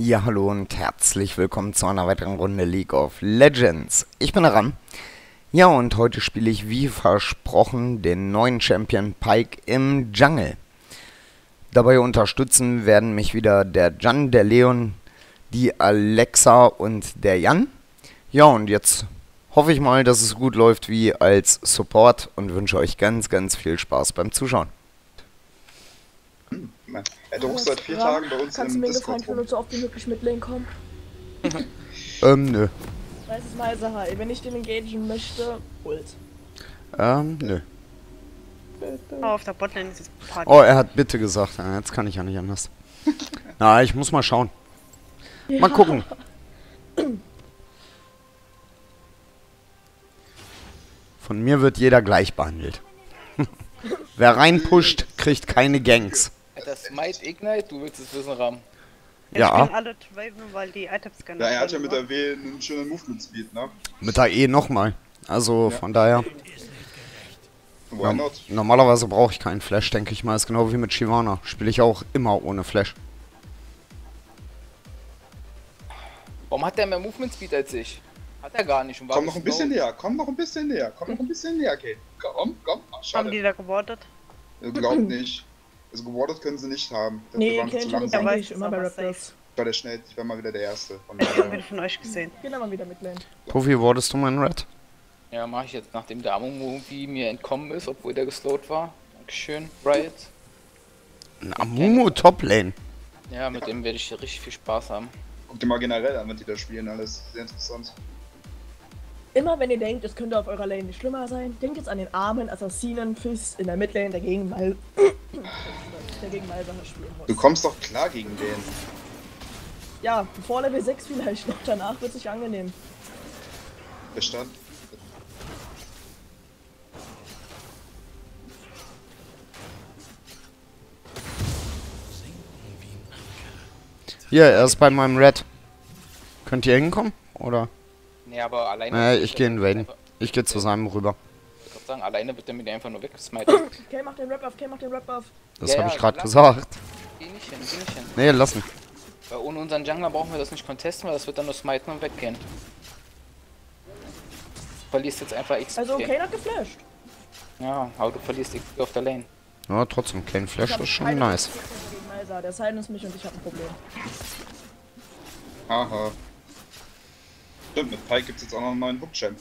Ja, hallo und herzlich willkommen zu einer weiteren Runde League of Legends. Ich bin Ram. Ja, und heute spiele ich wie versprochen den neuen Champion Pyke im Jungle. Dabei unterstützen werden mich wieder der Jan, der Leon, die Alexa und der Jan. Ja, und jetzt hoffe ich mal, dass es gut läuft wie als Support und wünsche euch ganz, ganz viel Spaß beim Zuschauen. Er druckst seit 4 Tagen bei uns Kannst du im mir einen Discord Gefallen tun und so oft wie möglich mitlegen kommen? Nö. Das ist meine Sache. Wenn ich den engagen möchte, Ult. Nö. Oh, auf der Botlane ist es Party. Oh, er hat bitte gesagt. Ja, jetzt kann ich ja nicht anders. Na, ich muss mal schauen. Mal gucken. Von mir wird jeder gleich behandelt. Wer reinpusht, kriegt keine Ganks. Das Smite Ignite, du willst es wissen, Ram. Jetzt Ja. spielen alle Draven, weil die Items gerne. Ja, er hat ja mit der W einen schönen Movement Speed, ne? Mit der E nochmal. Also Ja. von daher. Why not? Normalerweise brauche ich keinen Flash, denke ich mal. Ist genau wie mit Shyvana. Spiele ich auch immer ohne Flash. Warum hat der mehr Movement Speed als ich? Hat er gar nicht. Und Komm noch ein bisschen näher, komm noch ein bisschen näher, komm noch ein bisschen näher, Kate. Komm. Ach, Haben schade. die da gewordet? Glaubt nicht. Also gewordet können sie nicht haben. Dafür Nee, waren sie zu Kenji ist langsam. aber- eigentlich immer bei aber Raptors. Ich war der schnell, ich war mal wieder der Erste. Von Ich habe daher. wieder von euch gesehen. Gehen aber wieder mitlane. Puffy, wurdest du mein Red? Ja, mache ich jetzt, nachdem der Amumu mir entkommen ist, obwohl der geslowt war. Dankeschön, Riot. Ein Amumu Toplane. Ja, mit dem werde ich richtig viel Spaß haben. Guck dir mal generell an, wenn die da spielen, alles sehr interessant. Immer wenn ihr denkt, es könnte auf eurer Lane nicht schlimmer sein, denkt jetzt an den armen Assassinen Fizz in der Midlane, der gegen Malzahar spielen Du muss. kommst doch klar gegen den. Ja, vor Level 6 vielleicht noch, danach wird sich angenehm. Verstanden? Hier, er ist bei meinem Red. Könnt ihr hinkommen? Oder? Nee, aber alleine. Ich gehe in Raiden. Ich gehe zu seinem rüber. Ich würde sagen, alleine wird der mit einfach nur weggesmited. Okay, mach den Rap-Off, okay, mach den Rap-Off. Das Ja, habe ja, ich gerade lass- gesagt. Geh nicht hin, geh nicht hin. Nee, lass mich. Weil ohne unseren Jungler brauchen wir das nicht contesten, weil das wird dann nur smiten und weggehen. Du verlierst jetzt einfach XP. Also okay, hat geflasht. Ja, aber du verlierst XP auf der Lane. Ja, trotzdem, kein Flash, Ich hab das ist schon keine nice. Chance gegen Malzahar, der silenzt mich und ich habe ein Problem. Haha. Stimmt, mit Pike gibt's jetzt auch noch einen neuen Hook-Champ.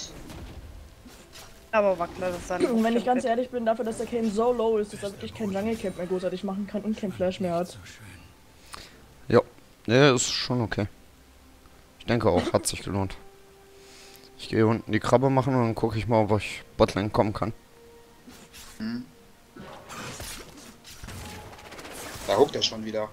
Aber Wackler, das ist dann. Und wenn ich ganz ehrlich bin, dafür, dass der Kane so low ist, dass er wirklich kein Jungle Camp mehr großartig machen kann und kein Flash mehr hat. Ja, nee, ist schon okay. Ich denke auch, hat sich gelohnt. Ich gehe unten die Krabbe machen und dann gucke ich mal, ob ich Botlane kommen kann. Da huckt er schon wieder.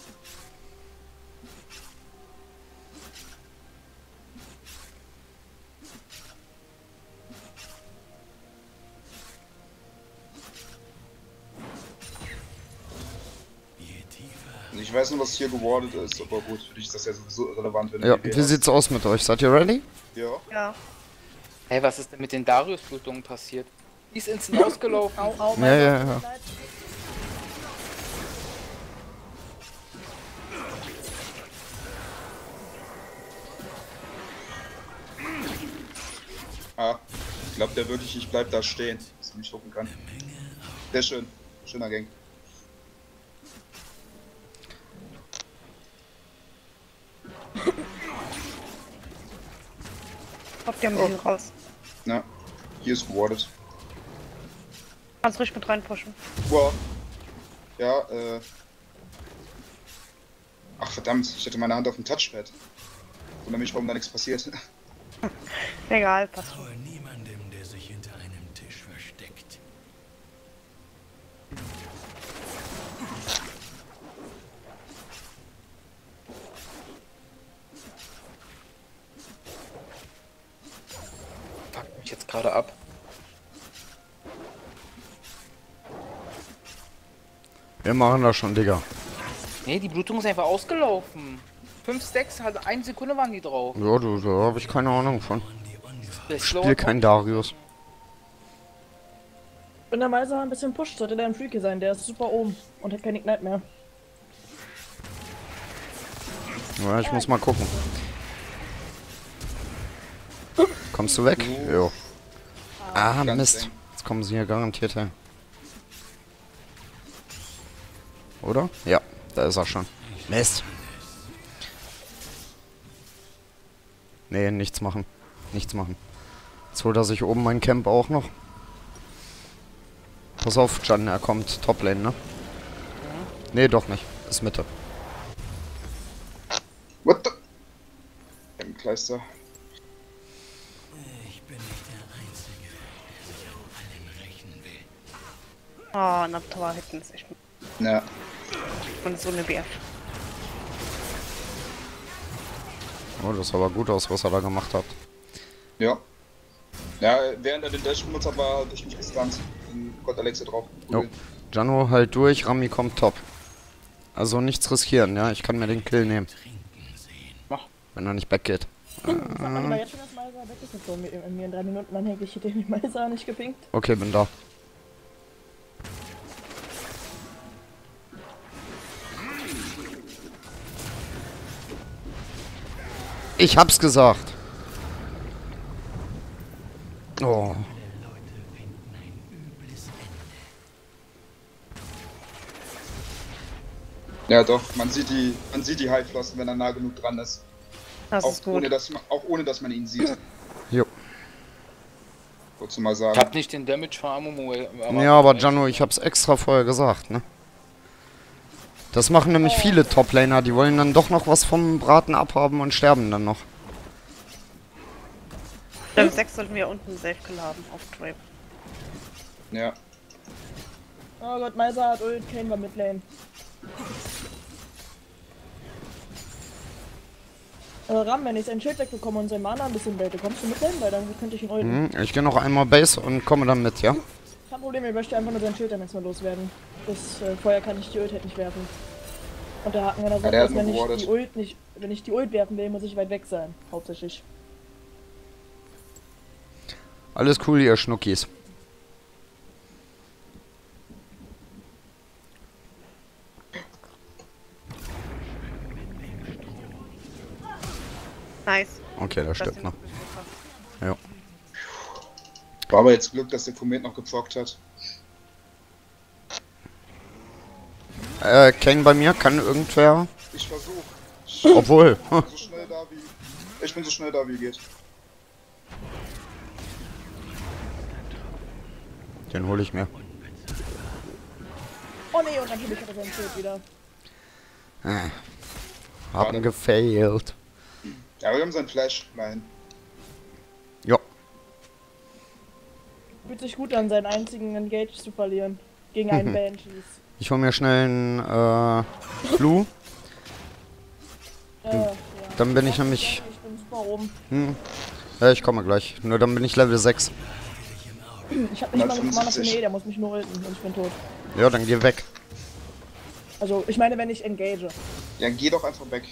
Ich weiß nur, was hier gewordet ist, aber gut, für dich ist das ja sowieso irrelevant, wenn du Ja, die wie hast. sieht's aus mit euch? Seid ihr ready? Ja. Ja. Hey, was ist denn mit den Darius-Blutungen passiert? Die ist instant ausgelaufen. Au, au, Ja, ja, ja. Ah, ich glaube der wirklich, ich bleib da stehen, dass er mich hucken kann. Sehr schön. Schöner Gang. Habt ihr ein bisschen raus. Na, hier ist gewordet. Kannst ruhig mit reinpushen. Wow. Ja, Ach verdammt, ich hatte meine Hand auf dem Touchpad. Wundere mich, warum da nichts passiert. Egal, passt schon. Vor niemandem, der sich hinter einem Tisch versteckt. Fuck mich jetzt gerade ab. Wir machen das schon, Digga. Nee, die Blutung ist einfach ausgelaufen. 5 Stacks, halt 1 Sekunde waren die drauf. Ja, du, da habe ich keine Ahnung von. Der Ich spiele kein Darius. Wenn der Malzahar ein bisschen pusht, sollte der ein Freaky sein. Der ist super oben und hat kein Ignite mehr. Ja, ich muss mal gucken. Kommst du weg? Jo. Ah, Ganz Mist. eng. Jetzt kommen sie hier garantiert her. Oder? Ja, da ist er schon. Mist. Nee, nichts machen. Nichts machen. Jetzt holt er sich oben mein Camp auch noch. Pass auf, Jan, er kommt Toplane, ne? Nee, doch nicht. Ist Mitte. What the? Im Kleister. Ich bin nicht der Einzige, der sich an allen rächen will. Oh, na Tower hätten es echt. Ja. Und so eine BF. Oh, das sah aber gut aus, was er da gemacht hat. Ja. Ja, während er den Dash benutzt hat, war ich mich gestunt. Gott Alexa drauf. Jo. Jano halt durch, Rami kommt top. Also nichts riskieren, ja? Ich kann mir den Kill nehmen. Wenn er nicht weggeht. Sag mal lieber jetzt schon, dass Malsa weg ist. So, mir in 3 Minuten anhängt, ich hätte den Malsa nicht gepinkt. Okay, bin da. Ich hab's gesagt. Oh. Ja doch, man sieht die Highflossen, wenn er nah genug dran ist. Das Auch ist gut. ohne dass man ihn sieht. Jo. Wolltest du mal Ich sagen. hab nicht den Damage von Amumu. Ja, aber Jano, ich hab's extra vorher gesagt, ne? Das machen nämlich viele Toplaner, die wollen dann doch noch was vom Braten abhaben und sterben dann noch. Beim 6 sollten wir unten Safe Kill haben auf Drape. Ja. Oh Gott, Malsa hat Ult, Kane war Midlane. Ram, wenn ich sein Schild wegbekomme und sein Mana ein bisschen bete, kommst du Midlane? Weil dann könnte ich ihn ulten. Ich gehe noch einmal Base und komme dann mit, ja? Kein Problem, ich möchte einfach nur sein Schild dann jetzt mal loswerden. Vorher kann ich die Ult halt nicht werfen. Und der Haken an der Sache der hat ist, nur gewartet. wenn ich die Ult werfen will, muss ich weit weg sein. Hauptsächlich. Alles cool, ihr Schnuckis. Nice. Okay, der stirbt noch. Ja. War aber jetzt Glück, dass der Komet noch geprockt hat. Kane bei mir, kann irgendwer? Ich versuche. Obwohl. Ich bin so schnell da wie geht. Den hole ich mir. Oh nee, und natürlich hat er sein Schild wieder. Haben gefailt. Ja, wir haben seinen Flash, nein. Ja. Fühlt sich gut an, seinen einzigen Engage zu verlieren. Gegen einen Banshees. Ich hole mir schnell einen Flu. Ja. Dann bin ich nämlich... Ich bin super oben. Ja, ich komme gleich. Nur dann bin ich Level 6. Ich hab nicht mal 175. Mana für nee, der muss mich nur ulten und ich bin tot. Ja, dann geh weg. Also, ich meine, wenn ich engage. Ja, geh doch einfach weg.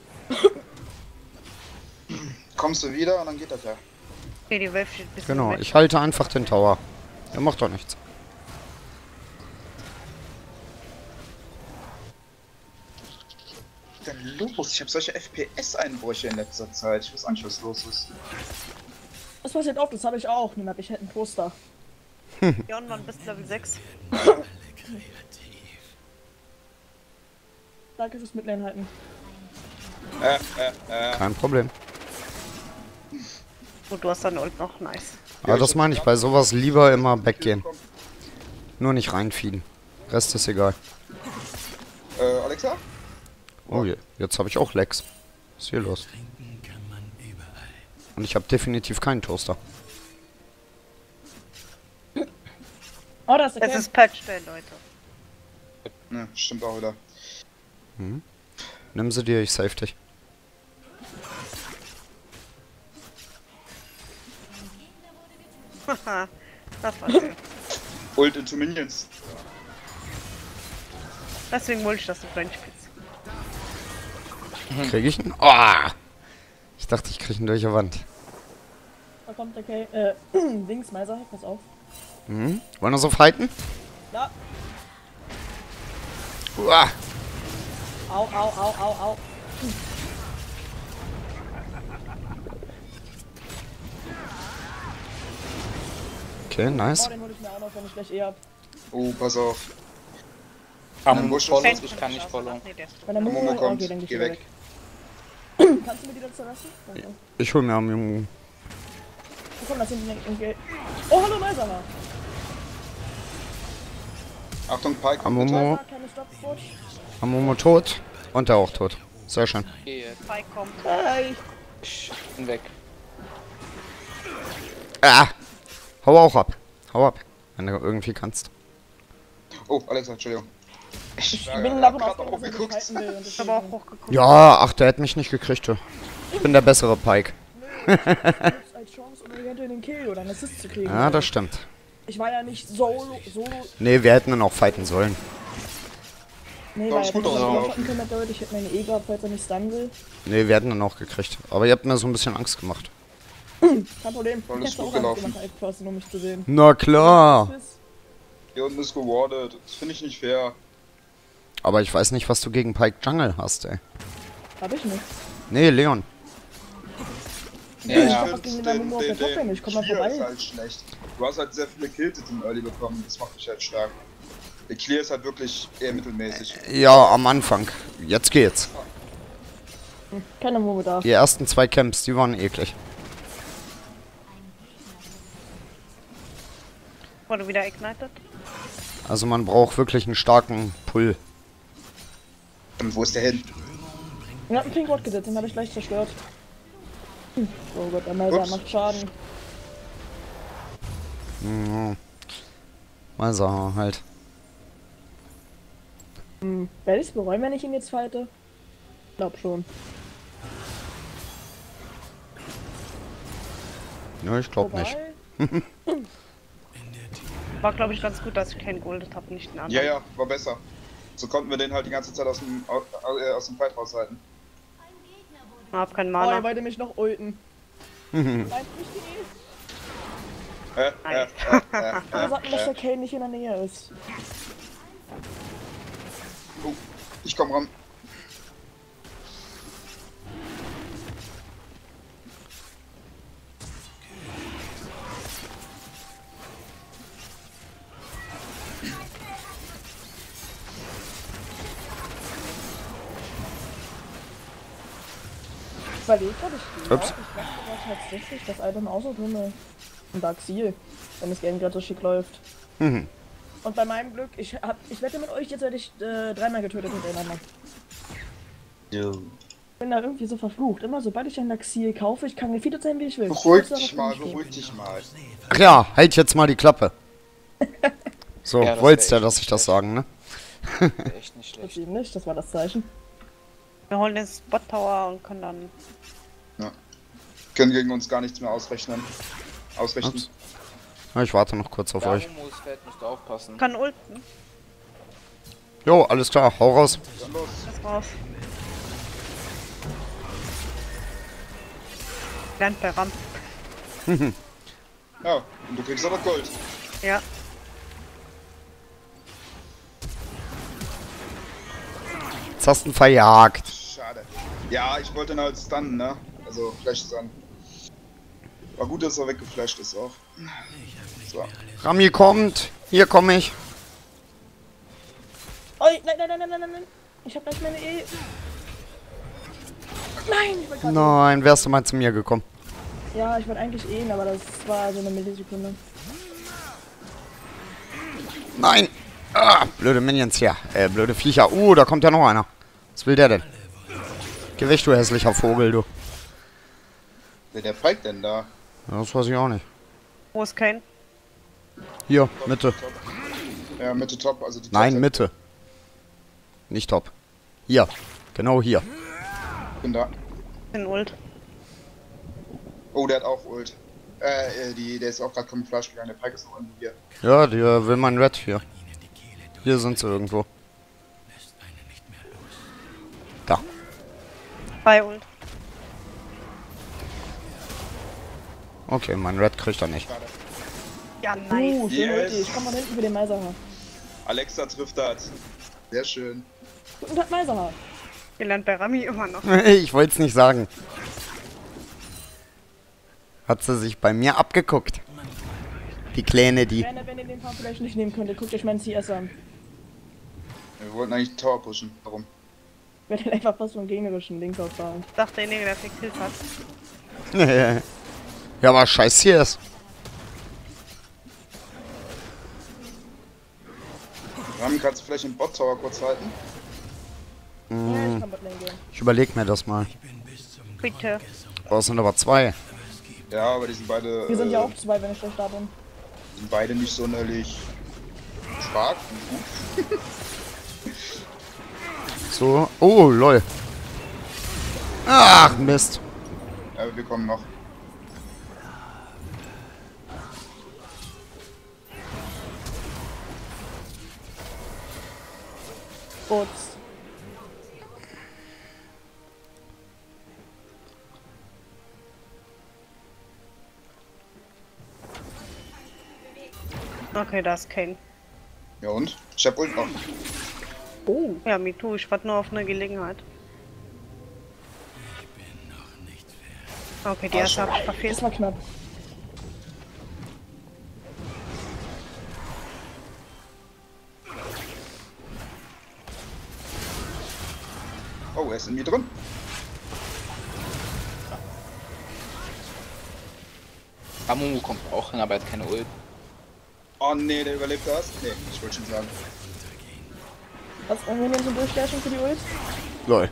Kommst du wieder und dann geht das ja. Okay, die Wave steht ein bisschen Genau, weg. ich halte einfach den Tower. Der macht doch nichts. Was ist denn los? Ich habe solche FPS-Einbrüche in letzter Zeit. Ich weiß auch nicht, was los ist. Das passiert oft, das habe ich auch. Dann hab ich halt einen Toaster. Leon war bis Level 6. Danke fürs Midlane halten. Kein Problem. Gut, du hast dann Ult noch. Nice. Aber das meine ich, bei sowas lieber immer weggehen. Nur nicht reinfieden. Rest ist egal. Alexa? Oh je, jetzt habe ich auch Lex. Was ist hier los? Trinken kann man überall. Und ich habe definitiv keinen Toaster. Oh, das ist Es okay. ist Patch Day, Leute. Ne, stimmt auch wieder. Nimm sie dir, ich save dich. Haha, das war schön. Ult into Minions. Deswegen wollte ich, dass du French spielst. Krieg ich ihn? Oh! Ich dachte, ich krieg ihn durch die Wand. Da kommt der Kay. Dings, Meiser, pass auf. Wollen wir so fighten? Ja. Uah. Au, au, au, au, au. Okay, nice. Oh, den hol ich mir auch noch, wenn ich gleich hab. Oh, pass auf. Am Busch Follow, ist- ich kann nicht followen. Nee, der ist Wenn der Momo Momo kommt, okay, dann geh ich geh wieder weg. weg. Kannst du mir die dazu lassen? Okay. Ich hol mir am Jungen. Komm, das sind die Geld. Oh, hallo, Meiser. Achtung, Pike. Am bitte. Momo. Keine Stopwatch. Am Momo tot. Und der auch tot. Sehr schön. Geh jetzt. Pike kommt. Hey. Ich bin weg. Ah! Hau auch ab. Hau ab. Wenn du irgendwie kannst. Oh, Alexa, Entschuldigung. Ich Bin davon grad ausgegangen, dass er mich hochgeguckt. halten will. Und Ich habe auch hochgeguckt. Ja, ach, der hätte mich nicht gekriegt. Du. Ich bin der bessere Pike. als Chance, um eventuell den Kill oder einen Assist zu kriegen. Ja, das stimmt. Ich war ja nicht solo. Nee, wir hätten ihn auch fighten sollen. Nee, Ja, weil ist er gut hätte mich ausgelaufen. one-shotten können mit Leute. Ich hätte meine E gehabt, falls er nicht stunnen will. Nee, wir hätten ihn auch gekriegt. Aber ihr habt mir so ein bisschen Angst gemacht. Kein Problem. Alles Ich hätte gut auch gelaufen. Angst gemacht, als um mich zu sehen. Na klar. Hier unten ist gewardet. Das finde ich nicht fair. Aber ich weiß nicht, was du gegen Pike Jungle hast, ey. Hab ich nicht. Nee, Leon. Ja, Ich ja. hab was gegen den Momo auf der Top-Lane. Ich komm mal Clear ist vorbei. halt schlecht. Du hast halt sehr viele Kills im Early bekommen. Das macht dich halt stark. Der Clear ist halt wirklich eher mittelmäßig. Ja, am Anfang. Jetzt geht's. Keine Momo da. Die ersten 2 Camps, die waren eklig. Wurde wieder ignited. Also man braucht wirklich einen starken Pull. Und wo ist der hin? Ich hab einen Pink Ward gesetzt, den habe ich gleich zerstört. Oh Gott, der Meiser Ups. macht Schaden. Mal so, halt. Werde ich es bereuen, wenn ich ihn jetzt fighte? Glaub schon. Nö, ich glaub nicht. Wobei, War, glaube ich, ganz gut, dass ich keinen Goldet habe, nicht einen Ja, anderen. ja, war besser. So konnten wir den halt die ganze Zeit aus dem Fight raushalten. Ich hab keinen Oh, er Mana. wollte mich noch ulten. Nein, nicht die. Nice. Wir sagten, dass der Kane nicht in der Nähe ist. Oh, ich komm ran. Ich überlege gerade, ich glaube, Ups. ich mache sogar tatsächlich das Item außer Blume und Dark Seal, wenn das Game gerade so schick läuft. Und bei meinem Glück, ich wette mit euch, jetzt werde ich 3-mal getötet hintereinander. Ich bin da irgendwie so verflucht. Immer sobald ich ein Laxil kaufe, ich kann gefeedet sein, wie ich will. Beruhig Ich muss dich darauf mal, bestehen. beruhig dich mal. Ach ja, halt jetzt mal die Klappe. So, Ja, das wolltest wär ja, echt dass ich das schlecht. sagen, ne? Echt nicht Das schlecht. eben nicht, das war das Zeichen. Wir holen den Spot Tower und können dann. Können gegen uns gar nichts mehr ausrichten. Ups. Ja, ich warte noch kurz auf Da, euch. Momo ist fett, musst du aufpassen. Kann ulten. Jo, alles klar, hau raus. Dann los. Das raus. Lernt bei Ram. Ja, und du kriegst aber Gold. Ja. Jetzt hast du ihn verjagt. Schade. Ja, ich wollte ihn halt stunnen, ne? Also, Flash stunnen. War gut, dass er weggeflasht ist auch. So. Rami kommt. Hier komme ich. Oh, nein. Ich hab gleich meine E. Nein, ich wollte gerade. Nein, wärst du mal zu mir gekommen. Ja, ich wollte eigentlich E, aber das war so eine Millisekunde. Nein. Ah, blöde Minions hier. Blöde Viecher. Da kommt ja noch einer. Was will der denn? Geh weg, du hässlicher Vogel, du. Wer der Pike denn da? Ja, das weiß ich auch nicht. Wo ist Kane? Hier, Mitte. Top. Ja, Mitte top, also die Nein, Top- Mitte. Nicht top. Hier. Genau hier. Bin da. Den Ult. Oh, der hat auch Ult. Der ist auch gerade Camouflage gegangen. Der Pike ist noch irgendwo hier. Ja, die will mein Red hier. Hier sind sie irgendwo. Da. Bei Ult. Okay, mein Red kriegt er nicht. Schade. Ja, nice. Schön Yes. Ulti. Ich komm mal hinten für den Meiser. Alexa trifft das. Sehr schön. Guten Tag, Meiser. Ihr lernt bei Rami immer noch. Ich wollte es nicht sagen. Hat sie sich bei mir abgeguckt. Die Kleine, die. Wenn ihr den Farm vielleicht nicht nehmen könntet, guckt euch meinen CS an. Wir wollten eigentlich Tower pushen. Warum? Ich werde einfach fast vom gegnerischen Links ausfallen. Ich dachte, derjenige, der viel Kills hat. Ja, aber scheiß hier ist. Rami, kannst du vielleicht den Bot Tower kurz halten? Ja, ich kann Botlane gehen. Ich überleg mir das mal. Bitte. Oh, es sind aber 2. Ja, aber die sind beide. Wir sind ja auch 2, wenn ich schlecht da bin. Sind beide nicht sonderlich stark und gut. So. Oh, lol. Ach, Mist. Aber wir kommen noch. Gut. Okay, da ist Kane. Ja und? Ich hab Ult noch. Oh. Ja, me too. Ich warte nur auf eine Gelegenheit. Ich bin noch nicht fertig. Okay, die erste habe ich verfehlt. Das war knapp. Oh, er ist in mir drin. Amumu kommt auch hin, aber er hat keine Ult. Oh nee, der überlebt das? Nee, ich wollte schon sagen. Was, wenn wir so durchstärken für die Ult? Lol.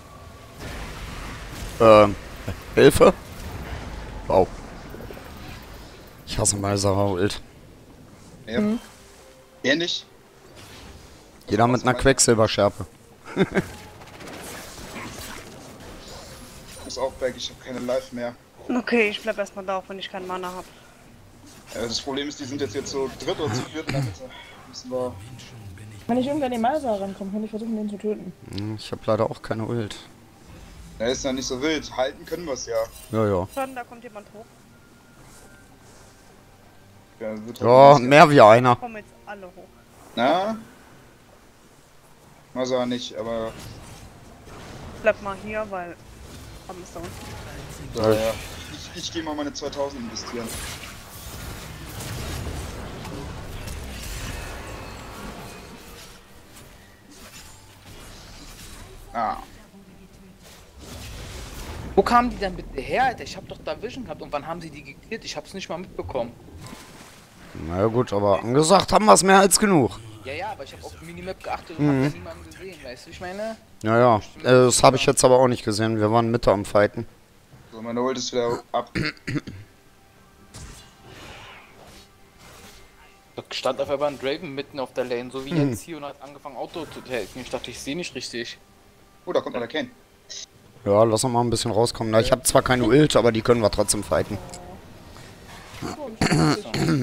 Hilfe? Wow. Ich hasse mal Sarah Ult. Ja. Ähnlich. Jeder mit einer Quecksilberschärpe. Ich muss auch weg, ich habe keine Life mehr. Okay, ich bleib erstmal da, auch wenn ich keinen Mana habe. Das Problem ist, die sind jetzt zu dritt oder zu viert in der Mitte. Müssen wir. Wenn ich irgendwann an den Malsa rankomme, kann ich versuchen, den zu töten. Ich habe leider auch keine Ult. Der ist ja nicht so wild. Halten können wir es ja. Ja, ja. Schon, da kommt jemand hoch. Ja, wird Ja, halt mehr wie einer. Kommen jetzt alle hoch. Na? Mal so nicht, aber. Bleib mal hier, weil. Haben es da unten. Ja, ja. Ich gehe mal meine 2000 investieren. Ah. Wo kamen die denn bitte her, Alter? Ich hab doch da Vision gehabt und wann haben sie die gekillt? Ich hab's nicht mal mitbekommen. Na ja, gut, aber angesagt haben wir es mehr als genug. Ja, aber ich hab auf die Minimap geachtet und hab ja niemanden gesehen, weißt du, ich meine? Ja, ja. Das habe ich jetzt aber auch nicht gesehen. Wir waren Mitte am Fighten. So, meine Ult ist wieder ab. Da stand auf einmal ein Draven mitten auf der Lane, so wie jetzt hier, und hat angefangen Auto zu taken. Ich dachte, ich sehe nicht richtig. Oh, da kommt noch der Kane. Ja, lass uns mal ein bisschen rauskommen. Na, ich habe zwar keine Ult, aber die können wir trotzdem fighten. Kein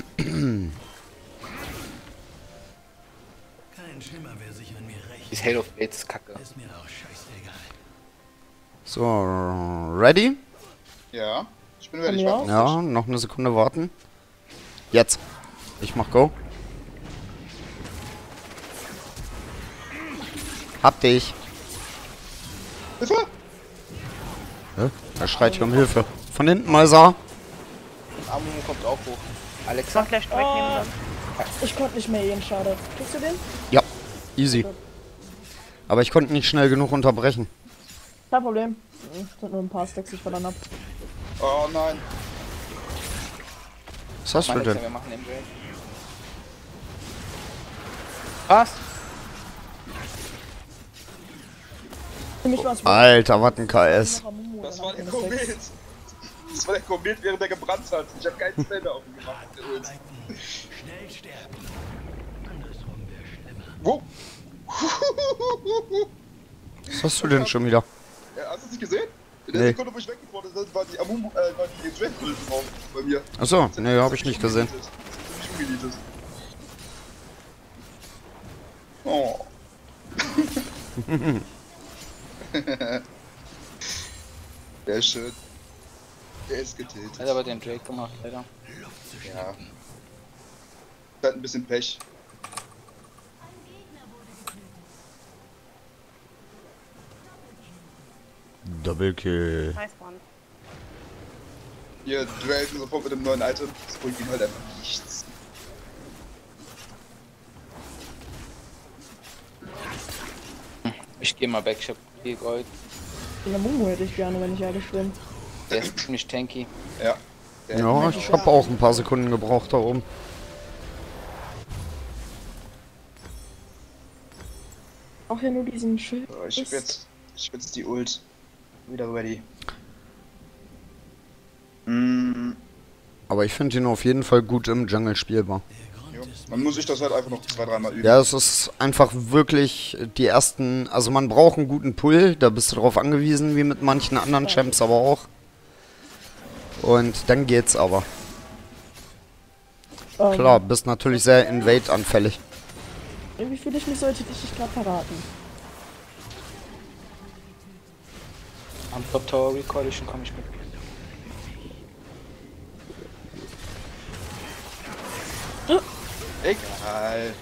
Schimmer, wer sich an mir rächt. Ist Halo of Blades kacke. Ist mir auch scheißegal. So, ready? Ja, ich bin ready. Ich Ja. warte auf dich. Ja, noch eine Sekunde warten. Jetzt. Ich mach Go. Hab dich. Hilfe! Hä? Er schreit hier um Hilfe. Von hinten mal sah. Amumu kommt auch hoch. Ich Alexa? mach gleich direkt neben dann. Ich konnte nicht mehr jeden Schade. Kriegst du den? Ja, easy. Aber ich konnte nicht schnell genug unterbrechen. Kein Problem. Sind nur ein paar Stacks, die ich verloren hab. Oh nein. Was hast du Alexa, denn? wir machen den Drake. Was? Für mich war es Alter, was ein KS. Das war der Komet. Das war der Komet, während der gebrannt hat. Ich habe keinen Spell mehr auf ihn gemacht. Der Ult. Schnell sterben. Andersrum wäre schlimmer. Wo? Was hast du denn schon wieder? Ja, hast du es nicht gesehen? In der Nee. Sekunde, wo ich weggeworfen bin, war die Amumu, war die Dragon drauf bei mir. Achso, nee, hab ich nicht gesehen. Das ist nicht umgedeletet. Oh. Der ist schön. Der ist getiltet. Hat aber den Drake gemacht, leider. Ja. Hat ein bisschen Pech. Double Kill. Nice one. Hier, Dragon sofort mit dem neuen Item. Das bringt ihm halt einfach nichts. Ich geh mal weg, ich hab viel Gold. Den Amumu hätte ich gerne, wenn ich ehrlich bin. Der ist ziemlich tanky. Ja. Ja, ich habe auch ein paar Sekunden gebraucht da oben. Auch ja nur diesen Schild. Ich hab jetzt die Ult wieder ready. Aber ich finde ihn auf jeden Fall gut im Jungle spielbar. Jo. Man muss sich das halt einfach noch 2-3 Mal üben. Ja, es ist einfach wirklich die ersten... Also man braucht einen guten Pull, da bist du drauf angewiesen, wie mit manchen anderen Champs aber auch. Und dann geht's aber. Klar, bist natürlich sehr Invade-anfällig. Irgendwie fühle ich mich so, als hätte ich dich gerade verraten. Am Top Tower Recordation komme ich mit. Egal.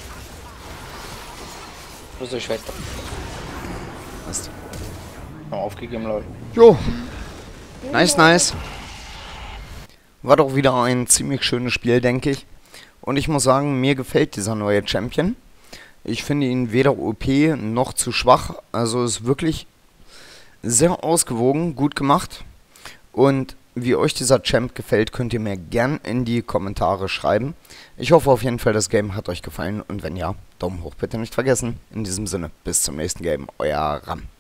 So, ich weiter. Passt. Aufgegeben, Leute. Jo. Nice, nice. War doch wieder ein ziemlich schönes Spiel, denke ich. Und ich muss sagen, mir gefällt dieser neue Champion. Ich finde ihn weder OP noch zu schwach. Also ist wirklich sehr ausgewogen, gut gemacht. Und wie euch dieser Champ gefällt, könnt ihr mir gern in die Kommentare schreiben. Ich hoffe auf jeden Fall, das Game hat euch gefallen. Und wenn ja, Daumen hoch bitte nicht vergessen. In diesem Sinne, bis zum nächsten Game. Euer Ram.